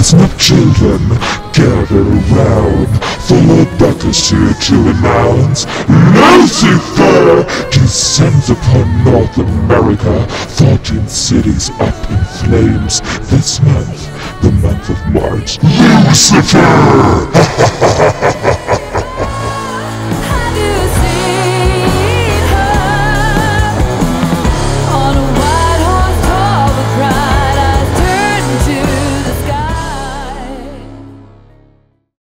Listen up, children, gather around, for Lord Vitus here to announce LUCIFER descends upon North America, 14 cities up in flames. This month, the month of March, LUCIFER!